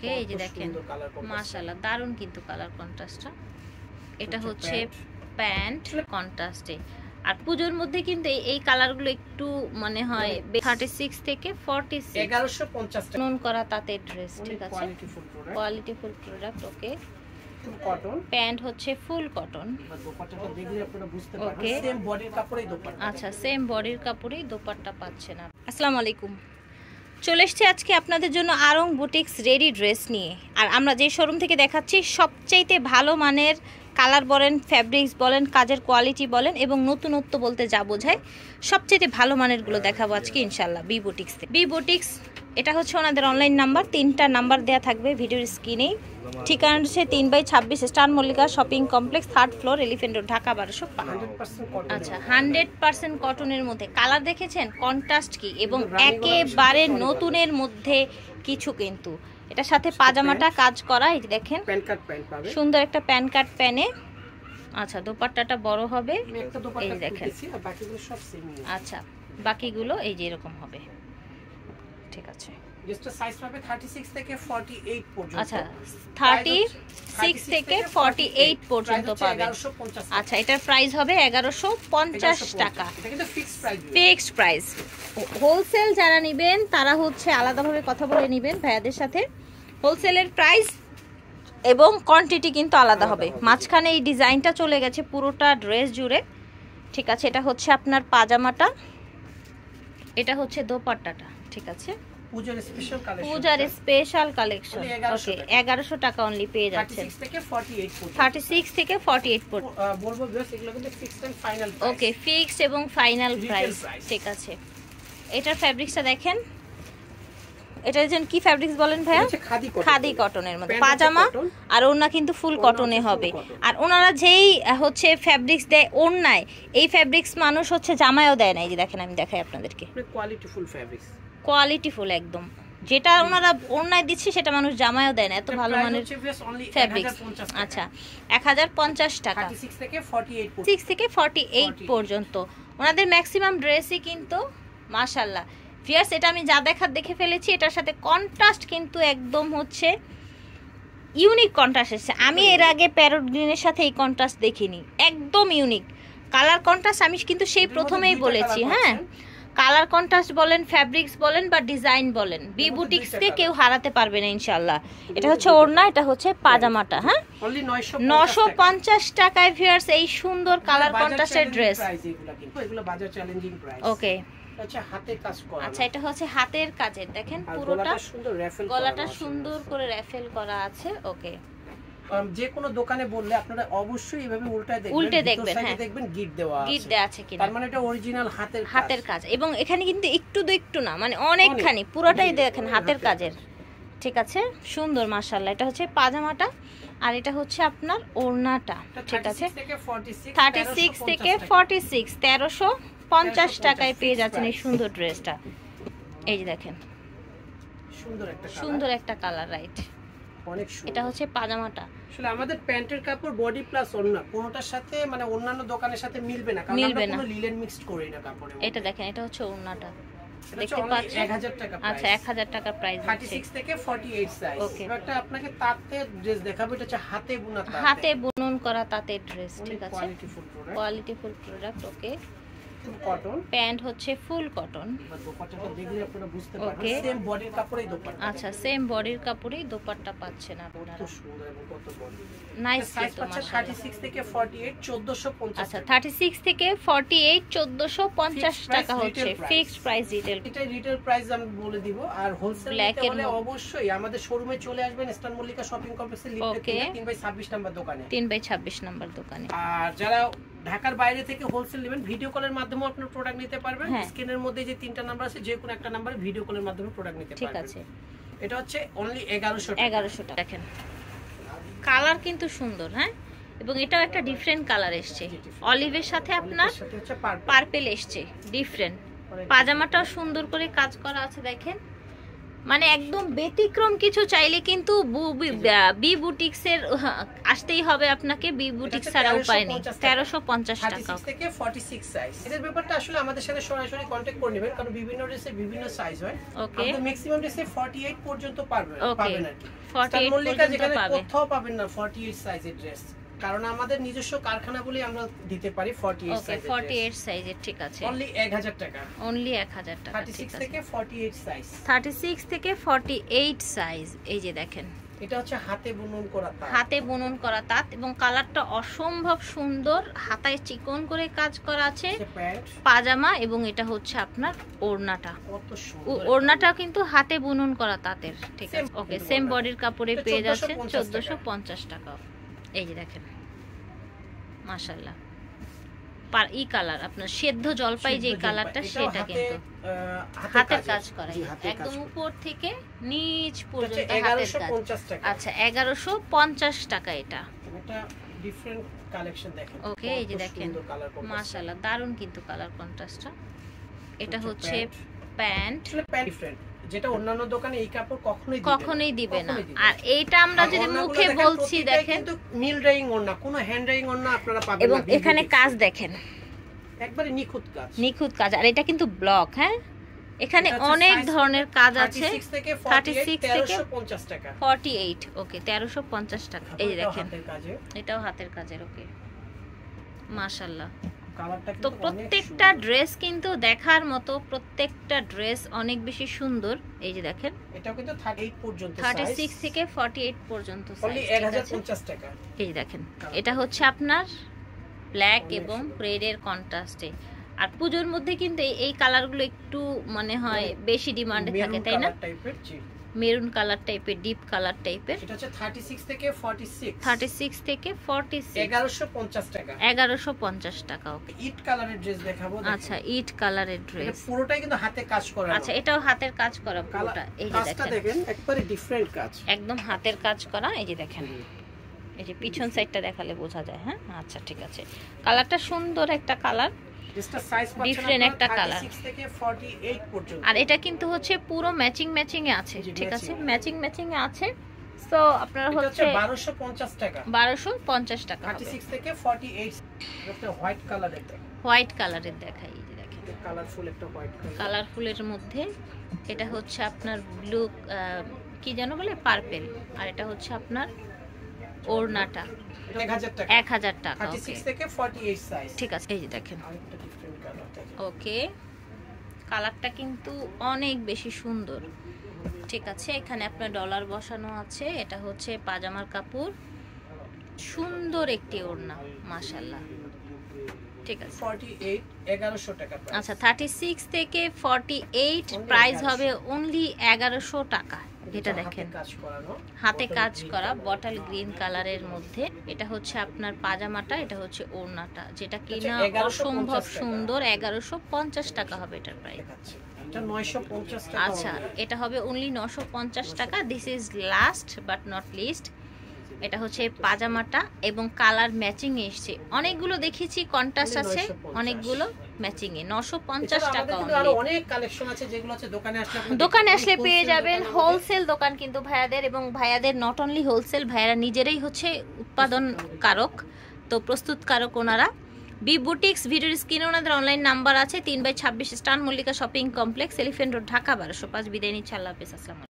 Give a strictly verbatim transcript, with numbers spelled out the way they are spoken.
ওকে, এই যে দেখেন মাশাআল্লাহ দারুন কিন্তু কালার কন্ট্রাস্টটা। এটা হচ্ছে প্যান্ট কন্ট্রাস্টে। আর পূজোর মধ্যে কিন্তু এই কালারগুলো একটু মনে হয় ছাব্বিশ থেকে চল্লিশ এগারোশো পঞ্চাশ টাকা নন করা তাতে ড্রেস। ঠিক আছে, quality full product. Okay, cotton pant হচ্ছে ফুল কটন। দোপাট্টাটা দেখলে আপনারা বুঝতে পারবেন সেম বডির কাপড়েই দোপাট্টা। আচ্ছা, সেম বডির কাপড়েই দোপাট্টা পাচ্ছেন। আসসালামু আলাইকুম, চলে এসেছি আজকে আপনাদের জন্য আরং বুটিক্স রেডি ড্রেস নিয়ে। আর আমরা যে শোরুম থেকে দেখাচ্ছি সবচাইতে ভালো মানের কালার বলেন, ফ্যাব্রিক্স বলেন, কাজের কোয়ালিটি বলেন এবং নতুনত্ব বলতে যা বোঝায় সবচাইতে ভালো মানেরগুলো দেখাবো আজকে ইনশাল্লাহ বি বুটিক্স থেকে। বি বুটিক্স এটা হচ্ছে ওনাদের অনলাইন নাম্বার, তিনটা নাম্বার দেওয়া থাকবে ভিডিওর স্ক্রিনেই। ঠিকানা হচ্ছে তিন বাই ছাব্বিশ star Mallika shopping complex, third floor, elephant road, Dhaka বারোশো পাঁচ। আচ্ছা, হান্ড্রেড পার্সেন্ট কটনের মধ্যে কালার দেখেছেন, কন্ট্রাস্ট কি এবং একেবারে নতুনের মধ্যে কিছু। কিন্তু এটার সাথে পাজামাটা কাজ করা, এই যে দেখেন সুন্দর একটা প্যান কাট প্যানে। আচ্ছা, দোপাট্টাটা বড় হবে, এই যে দেখেন। আচ্ছা, বাকিগুলো এই যে এরকম হবে। ঠিক আছে, ছাব্বিশ থেকে চল্লিশ পর্যন্ত। আচ্ছা, ছাব্বিশ থেকে চল্লিশ পর্যন্ত পাবেন। আচ্ছা, এটার প্রাইস হবে এগারোশো পঞ্চাশ টাকা, ফিক্সড প্রাইস। হোলসেল যারা নেবেন তারা হচ্ছে আলাদাভাবে কথা বলে নেবেন ভাইয়াদের সাথে। হোলসেলের প্রাইস এবং কোয়ান্টিটি কিন্তু আলাদা হবে। মাঝখানে এই ডিজাইনটা চলে গেছে পুরোটা ড্রেস জুড়ে। ঠিক আছে, এটা হচ্ছে আপনার পাজামাটা, এটা হচ্ছে দোপাট্টাটা। ঠিক আছে, পূজার স্পেশাল কালেকশন, পূজার স্পেশাল কালেকশন। ওকে, এগারোশো টাকা অনলি পেয়ে যাচ্ছেন। ছাব্বিশ থেকে চল্লিশ পর্যন্ত, ছাব্বিশ থেকে চল্লিশ পর্যন্ত বলবো ভিউয়ার্স এগুলো কিন্তু fixed and final price. Okay, fixed এবং ফাইনাল প্রাইস। ঠিক আছে, এটার ফ্যাব্রিক্সটা দেখেন। এটা যেন কি ফ্যাব্রিক্স বলেন ভাইয়া? খাদি কটনের মধ্যে পাজামা, আর ওড়না কিন্তু ফুল কটনে হবে। আর ওনারা যেই হচ্ছে ফ্যাব্রিক্স দেয় ওড়নায়, এই ফ্যাব্রিক্স মানুষ হচ্ছে জামায়ও দেয় না। এই যে দেখেন, আমি দেখাই আপনাদেরকে, quality full fabrics, quality full একদম। যেটা ওনারা ওড়নায় দিচ্ছে সেটা মানুষ জামায়ও দেয় না, এত ভালো মানের ফ্যাব্রিক্স। আচ্ছা, এক হাজার পঞ্চাশ টাকা, ছাব্বিশ থেকে চল্লিশ সিক্স থেকে চল্লিশ পর্যন্ত। ওনাদের ম্যাক্সিমাম ড্রেসই কিন্তু মাশাআল্লাহ ভিউয়ার্স, এটা আমি যা দেখার দেখে ফেলেছি। এটার সাথে কন্ট্রাস্ট কিন্তু একদম হচ্ছে ইউনিক কন্ট্রাস্ট এসেছে। আমি এর আগে প্যারট গ্রিনের সাথে এই কন্ট্রাস্ট দেখিনি, একদম ইউনিক কালার কন্ট্রাস্ট। আমি কিন্তু সেই প্রথমেই বলেছি, হ্যাঁ, কালার কন্ট্রাস্ট বলেন, ফ্যাব্রিক্স বলেন বা ডিজাইন বলেন, বি বুটিক্সকে কেউ হারাতে পারবে না ইনশাআল্লাহ। এটা হচ্ছে ওড়না, এটা হচ্ছে পাজামাটা। হ্যাঁ, নয়শো পঞ্চাশ টাকায় ভিউয়ার্স এই সুন্দর কালার কন্ট্রাস্টের ড্রেস। ওকে, আচ্ছা, এটা হচ্ছে হাতের কাজের, দেখেন পুরোটা গলাটা সুন্দর করে র্যাফেল করা আছে। ওকে, যে কোনো দোকানে বললে আপনারা অবশ্যই এইভাবে উল্টায় দেখবেন, উল্টে দেখবেন, হ্যাঁ, দেখবেন গিট দেওয়া আছে, গিট দেওয়া আছে কিনা, তার মানে এটা অরিজিনাল হাতের হাতের কাজ। এবং এখানে কিন্তু একটু তো একটু না, মানে অনেকখানি পুরোটাই দেখেন হাতের কাজের। ঠিক আছে, সুন্দর মাশাআল্লাহ। এটা হচ্ছে পাজামাটা, আর এটা হচ্ছে আপনার ওড়নাটা। ঠিক আছে, ছাব্বিশ থেকে চল্লিশ, তেরোশো পঞ্চাশ টাকায় পেয়ে যাচ্ছেন এই সুন্দর ড্রেসটা। এই যে দেখেন, সুন্দর একটা সুন্দর একটা কালার, রাইট, অনেক সুন্দর। এটা হচ্ছে পাজামাটা। আসলে আমাদের প্যান্টের কাপড় বডি প্লাস ওড়না কোনটার সাথে মানে অন্যান্য দোকানের সাথে মিলবে না, কারণ আমরা কোনো লিলেন মিক্সড করি না কাপড়ে। এটা দেখেন, এটা হচ্ছে ওড়নাটা, দেখতে পাচ্ছেন এক হাজার টাকা প্রাইস। আচ্ছা, এক হাজার টাকা প্রাইস আছে, ছাব্বিশ থেকে চল্লিশ সাইজ। ওকে, এটা আপনাকে তাতে ড্রেস দেখাবো, এটা হচ্ছে হাতে বুনা, হাতে বুনন করা তাতে ড্রেস। ঠিক আছে, quality full product, quality full product. Okay, cotton, pant হচ্ছে ফুল কটন। দোপাট্টাটা দেখলে আপনারা বুঝতে পারবেন সেম বডির কাপড়েই দোপাট্টা। আচ্ছা, সেম বডির কাপড়েই দোপাট্টা পাচ্ছেন আপনারা। কত সুন্দর এবং কত বডি নাইস সাইজ পাচ্ছেন। ছাব্বিশ থেকে চল্লিশ, চৌদ্দশো পঞ্চাশ। আচ্ছা, ছাব্বিশ থেকে চল্লিশ, চৌদ্দশো পঞ্চাশ টাকা হচ্ছে ফিক্সড প্রাইস। রিটেল, এটা রিটেল প্রাইস আমি বলে দিব। আর হোলসেল নিতে হলে অবশ্যই আমাদের শোরুমে চলে আসবেন, স্টার মল্লিকা শপিং কমপ্লেক্সের লিফটে তিন বাই ছাব্বিশ নাম্বার দোকানে, তিন বাই ছাব্বিশ নাম্বার দোকানে। আর যারা ঢাকার বাইরে থেকে হোলসেল নেবেন, ভিডিও কলের মাধ্যমে আপনারা প্রোডাক্ট নিতে পারবেন। স্ক্রিনের মধ্যে যে তিনটা নাম্বার আছে, যে কোনো একটা নাম্বারে ভিডিও কলের মাধ্যমে প্রোডাক্ট নিতে পারবেন। ঠিক আছে, এটা হচ্ছে অনলি এগারোশো টাকা। এগারোশো টাকা। দেখেন কালার কিন্তু সুন্দর, হ্যাঁ, এবং এটাও একটা ডিফারেন্ট কালার এসছে, অলিভের সাথে আপনার পার্পল এসছে, ডিফারেন্ট। পাজামাটাও সুন্দর করে কাজ করা আছে, দেখেন মানে একদম ব্যতিক্রম কিছু চাইলে কিন্তু বি বুটিক্সের আসতেই হবে আপনাকে। বি বুটিক্স ছাড়া উপায় নেই। তেরোশো পঞ্চাশ টাকা থেকে forty-six সাইজ। এর ব্যাপারটা আসলে আমাদের সাথে সরাসরি কন্টাক্ট করে নেবেন, কারণ বিভিন্ন ড্রেসে বিভিন্ন সাইজ হয়। ওকে, আমরা ম্যাক্সিমাম ড্রেসে forty-eight পর্যন্ত পাবেন পাবেন আর কি। forty-eight মল্লিকা যেখানে পাবেন, কোথাও পাবেন না forty-eight সাইজের ড্রেস, কারণ আমাদের নিজস্ব কারখানা বলে আমরা দিতে পারি forty-eight সাইজের। ওকে, forty-eight সাইজের, ঠিক আছে। অনলি এক হাজার টাকা, অনলি এক হাজার টাকা। thirty-six থেকে forty-eight সাইজ, thirty-six থেকে forty-eight সাইজ। এই যে দেখেন, এটা হচ্ছে হাতে বুনন করা তাঁত, হাতে বুনন করা তাঁত, এবং কালারটা অসম্ভব সুন্দর। হাতায় চিকন করে কাজ করা আছে, পাজামা, এবং এটা হচ্ছে আপনার ওড়নাটা। কত সুন্দর ওড়নাটা কিন্তু হাতে বুনন করা তাঁতের, ঠিক আছে। ওকে, সেম বডির কাপড়ে পেয়ে যাচ্ছেন চোদ্দশো পঞ্চাশ টাকা। এই যে দেখেন, মাশাআল্লাহ, ই কালার আপনার সেদ্ধ জলপাই যে কালারটা, সেটা কিন্তু হাতের কাজ করা, একদম উপর থেকে নিচ পর্যন্ত হাতের কাজ। আচ্ছা, এগারোশো পঞ্চাশ টাকা এটা। এটা ডিফারেন্ট কালেকশন দেখেন। ওকে, এই যে দেখেন, মাশাআল্লাহ, দারুন কিন্তু কালার কন্ট্রাস্টটা। এটা হচ্ছে প্যান্ট, প্যান্ট ডিফারেন্ট, যেটা অন্যান্য দোকানে এই কাপড় কখনোই কখনোই দিবে না। আর এইটা আমরা যদি মুখে বলছি, দেখেন কিন্তু মিল ড্রাইং ওড়না, কোনো হ্যান্ড ড্রাইং ওড়না আপনারা পাবেন না। এবং এখানে কাজ দেখেন, একবারে নিখুঁত কাজ, নিখুঁত কাজ। আর এটা কিন্তু ব্লক, হ্যাঁ, এখানে অনেক ধরনের কাজ আছে। thirty-six থেকে তেরোশো পঞ্চাশ টাকা, forty-eight। ওকে, তেরোশো পঞ্চাশ টাকা। এই যে দেখেন, এটাও হাতের কাজের। ওকে, মাশাআল্লাহ। তো প্রত্যেকটা ড্রেস কিন্তু দেখার মতো, প্রত্যেকটা ড্রেস অনেক বেশি সুন্দর। এই যে দেখেন, এটাও কিন্তু thirty-eight পর্যন্ত সাইজ, thirty-six থেকে forty-eight পর্যন্ত সাইজ, অনলি এক হাজার পঞ্চাশ টাকা। এই যে দেখেন, এটা হচ্ছে আপনার ব্ল্যাক এবং রেড এর কন্ট্রাস্টে। আর পূজোর মধ্যে কিন্তু এই কালারগুলো একটু মনে হয় বেশি ডিমান্ডে থাকে, তাই না? মেরুন কালার টাইপের, ডিপ কালার টাইপের। এটা হচ্ছে thirty-six থেকে forty-six, thirty-six থেকে forty-six, এগারোশো পঞ্চাশ টাকা, এগারোশো পঞ্চাশ টাকা। ওকে, ইট কালারের ড্রেস দেখাবো। আচ্ছা, ইট কালারের ড্রেস, এটা পুরোটাই কিন্তু হাতে কাজ করা। আচ্ছা, এটাও হাতের কাজ করা পুরোটা। এই যে দেখেন, দেখেন একবারে ডিফারেন্ট কাজ, একদম হাতের কাজ করা। এই যে দেখেন, এই যে পিছন সাইডটা দেখালে বোঝা যায়। হ্যাঁ, আচ্ছা, ঠিক আছে। কালারটা সুন্দর একটা কালার, ডিফারেন্ট একটা কালার। আর এটা কিন্তু হচ্ছে পুরো ম্যাচিং ম্যাচিং এ আছে, ঠিক আছে, ম্যাচিং ম্যাচিং এ আছে। সো আপনারা হচ্ছে বারোশো পঞ্চাশ টাকা, বারোশো পঞ্চাশ টাকা। thirty-six থেকে forty-eight, এটা হোয়াইট কালারের, হোয়াইট কালারের দেখাই। এই যে দেখেন, কালারফুল একটা হোয়াইট কালার, কালারফুলের মধ্যে এটা হচ্ছে আপনার ব্লু, কি যেন বলে, পার্পল। আর এটা হচ্ছে আপনার ওড়নাটা এক হাজার টাকা। thirty-six থেকে forty-eight সাইজ, ঠিক আছে। এই যে দেখেন, ওকে, কালারটা কিন্তু অনেক বেশি সুন্দর, ঠিক আছে। এখানে আপনার ডলার বসানো আছে। এটা হচ্ছে পাজামার কাপড়, সুন্দর একটি ওড়না, মাশাআল্লাহ, ঠিক আছে। forty-eight, এগারোশো টাকা। আচ্ছা, thirty-six থেকে forty-eight প্রাইস হবে অনলি এগারোশো টাকা। এটা দেখেন, হাতে কাজ করা বটল গ্রিন কালারের মধ্যে। এটা হচ্ছে আপনার পাজামাটা, এটা হচ্ছে ওড়নাটা, যেটা কিনা অসম্ভব সুন্দর। এগারোশো পঞ্চাশ টাকা হবে এটার প্রাইস। আচ্ছা, এটা হবে অনলি নশো পঞ্চাশ টাকা। This is last but not least. এটা হচ্ছে পাজামাটা, এবং কালার ম্যাচিং এসছে। অনেকগুলো দেখেছি কন্ট্রাস্ট আছে, অনেকগুলো ম্যাচিং এ। নশো পঞ্চাশ টাকা। দোকানে আসলে পেয়ে যাবেন। হোলসেল দোকান কিন্তু ভাইয়াদের, এবং ভাইয়াদের নট অনলি হোলসেল, ভাইয়ারা নিজেরাই হচ্ছে উৎপাদন কারক, তো প্রস্তুতকারক ওনারা। বি বুটিক্স, ভিডিওর স্ক্রিনে ওনাদের অনলাইন নাম্বার আছে। তিন বাই ছাব্বিশ star Mallika shopping complex, elephant road, Dhaka বারোশো পাঁচ। বিদায় নিচ্ছে, আল্লাহ হাফেজ, আসসালাম।